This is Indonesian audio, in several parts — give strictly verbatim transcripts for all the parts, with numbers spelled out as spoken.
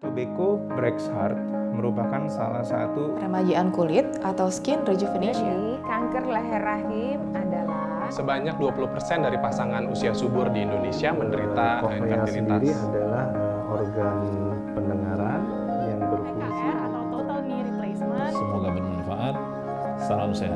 Tobacco Breaks Heart merupakan salah satu Remajan kulit atau skin rejuvenation. Jadi, kanker leher rahim adalah sebanyak dua puluh persen dari pasangan usia subur di Indonesia menderita Kokrea sendiri infertilitas. adalah uh, organ pendengaran yang berfungsi. T K R atau total knee replacement. Semoga bermanfaat. Salam sehat.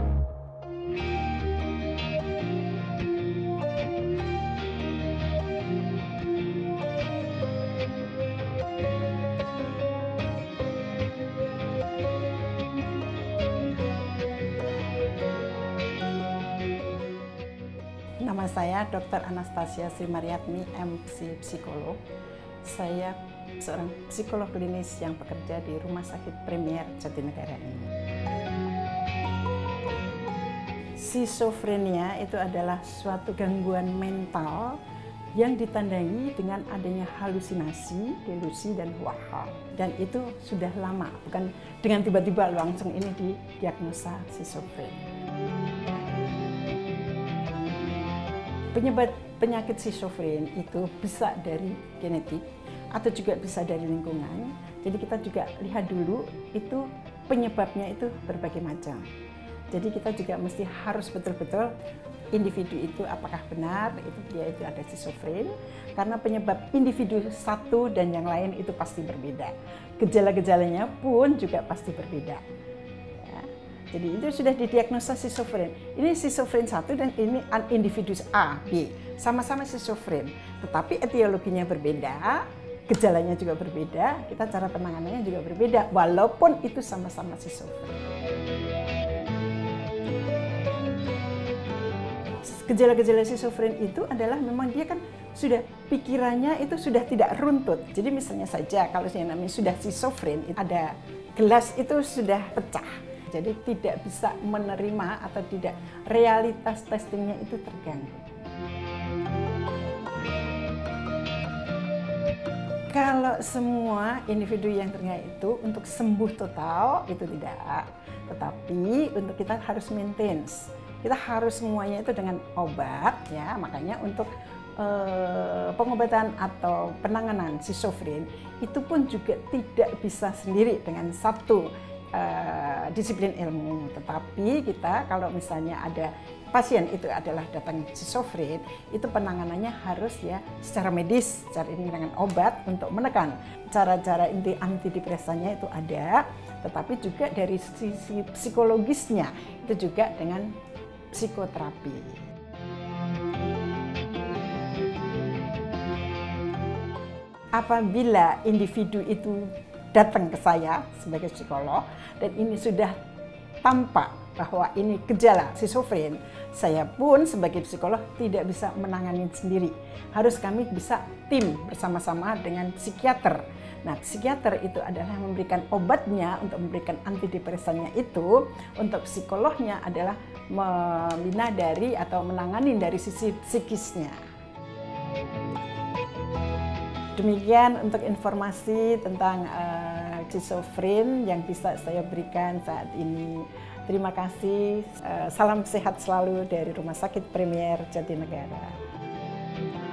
Nama saya dokter Anastasia Sri Mariatmi, M C Psikolog. Saya seorang psikolog klinis yang bekerja di Rumah Sakit Premier Jatinegara ini. Schizophrenia itu adalah suatu gangguan mental yang ditandai dengan adanya halusinasi, delusi, dan waham. Dan itu sudah lama, bukan dengan tiba-tiba langsung ini didiagnosa schizophrenia. Penyebab penyakit schizofren itu bisa dari genetik atau juga bisa dari lingkungan. Jadi kita juga lihat dulu itu penyebabnya itu berbagai macam. Jadi kita juga mesti harus betul-betul individu itu apakah benar itu dia itu ada schizofren, karena penyebab individu satu dan yang lain itu pasti berbeda. Gejala-gejalanya pun juga pasti berbeda. Jadi itu sudah didiagnosa schizofren. Ini schizofren satu dan ini individu A, B. Sama-sama schizofren, tetapi etiologinya berbeda, gejalanya juga berbeda, kita cara penanganannya juga berbeda, walaupun itu sama-sama schizofren. Gejala-gejala schizofren itu adalah memang dia kan sudah pikirannya itu sudah tidak runtut. Jadi misalnya saja kalau yang namanya sudah schizofren, ada gelas itu sudah pecah. Jadi tidak bisa menerima atau tidak, realitas testingnya itu terganggu. Kalau semua individu yang terkena itu untuk sembuh total itu tidak, tetapi untuk kita harus maintain. Kita harus semuanya itu dengan obat ya, makanya untuk eh, pengobatan atau penanganan schizofren itu pun juga tidak bisa sendiri dengan satu Uh, disiplin ilmu, tetapi kita kalau misalnya ada pasien itu adalah datang schizofren, itu penanganannya harus ya secara medis, secara ini dengan obat untuk menekan. Cara-cara inti antidepresannya itu ada, tetapi juga dari sisi psikologisnya itu juga dengan psikoterapi. Apabila individu itu datang ke saya sebagai psikolog dan ini sudah tampak bahwa ini gejala schizofren, saya pun sebagai psikolog tidak bisa menangani sendiri. Harus kami bisa tim bersama-sama dengan psikiater. Nah, psikiater itu adalah yang memberikan obatnya untuk memberikan antidepresannya itu, untuk psikolognya adalah membina dari atau menangani dari sisi psikisnya. Demikian untuk informasi tentang uh, schizofren yang bisa saya berikan saat ini. Terima kasih. Uh, salam sehat selalu dari Rumah Sakit Premier Jatinegara.